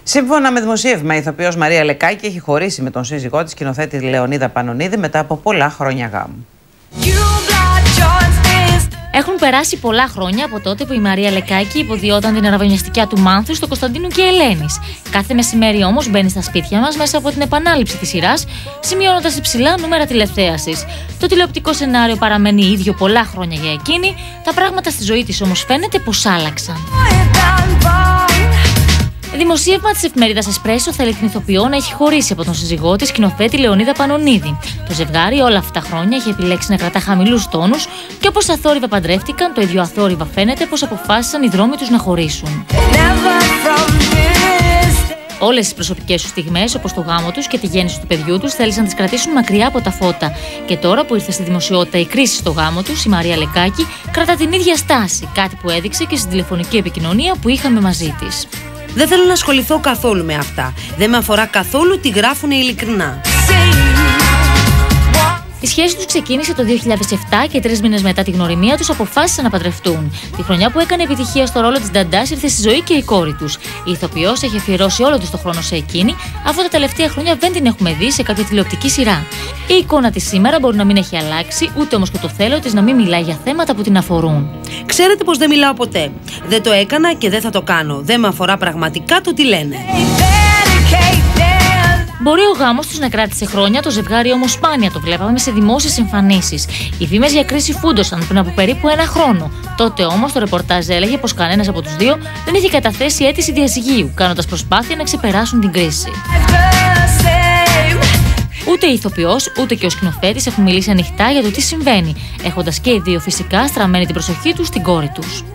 Σύμφωνα με δημοσίευμα, η ηθοποιός Μαρία Λεκάκη έχει χωρίσει με τον σύζυγό της, σκηνοθέτη Λεωνίδα Πανονίδη, μετά από πολλά χρόνια γάμου. Έχουν περάσει πολλά χρόνια από τότε που η Μαρία Λεκάκη υποδιόταν την αραβωνιαστικιά του Μάνθου στο Κωνσταντίνου και Ελένης. Κάθε μεσημέρι όμως μπαίνει στα σπίτια μας μέσα από την επανάληψη της σειράς, σημειώνοντας υψηλά νούμερα τηλεθέασης. Το τηλεοπτικό σενάριο παραμένει ίδιο πολλά χρόνια για εκείνη, τα πράγματα στη ζωή της όμως φαίνεται πως άλλαξαν. Δημοσίευμα της εφημερίδας Εσπρέσο θέλει την ηθοποιό να έχει χωρίσει από τον σύζυγό της, σκηνοθέτη Λεωνίδα Πανονίδη. Το ζευγάρι όλα αυτά τα χρόνια έχει επιλέξει να κρατά χαμηλούς τόνους και όπως αθόρυβα παντρεύτηκαν, το ίδιο αθόρυβα φαίνεται πως αποφάσισαν οι δρόμοι τους να χωρίσουν. Όλες τις προσωπικές τους στιγμές, όπως το γάμο τους και τη γέννηση του παιδιού τους, θέλησαν να τις κρατήσουν μακριά από τα φώτα. Και τώρα που ήρθε στη δημοσιότητα η κρίση στο γάμο τους, η Μαρία Λεκάκη κρατά την ίδια στάση, κάτι που έδειξε και στην τηλεφωνική επικοινωνία που είχαμε μαζί της. Δεν θέλω να ασχοληθώ καθόλου με αυτά. Δεν με αφορά καθόλου τι γράφουνε ειλικρινά. Η σχέση τους ξεκίνησε το 2007 και 3 μήνες μετά τη γνωριμία τους αποφάσισαν να παντρευτούν. Τη χρονιά που έκανε επιτυχία στο ρόλο της Νταντάς ήρθε στη ζωή και η κόρη τους. Η ηθοποιός έχει αφιερώσει όλο της το χρόνο σε εκείνη, αφού τα τελευταία χρόνια δεν την έχουμε δει σε κάποια τηλεοπτική σειρά. Η εικόνα της σήμερα μπορεί να μην έχει αλλάξει, ούτε όμως και το θέλω της να μην μιλάει για θέματα που την αφορούν. Ξέρετε πως δεν μιλάω ποτέ. Δεν το έκανα και δεν θα το κάνω. Δεν με αφορά πραγματικά το τι λένε. Μπορεί ο γάμος τους να κράτησε χρόνια, το ζευγάρι όμως σπάνια το βλέπαμε σε δημόσιες εμφανίσεις. Οι φήμες για κρίση φούντωσαν πριν από περίπου 1 χρόνο. Τότε όμως το ρεπορτάζ έλεγε πως κανένας από τους δύο δεν είχε καταθέσει αίτηση διαζυγίου, κάνοντας προσπάθεια να ξεπεράσουν την κρίση. Ούτε η ηθοποιός ούτε και ο σκηνοθέτης έχουν μιλήσει ανοιχτά για το τι συμβαίνει, έχοντας και οι δύο φυσικά στραμμένη την προσοχή τους στην κόρη τους.